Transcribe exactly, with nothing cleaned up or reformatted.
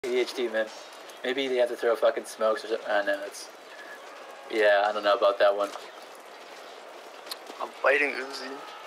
A D H D, man. Maybe they have to throw fucking smokes or something. I know, it's... Yeah, I don't know about that one. I'm fighting Uzi.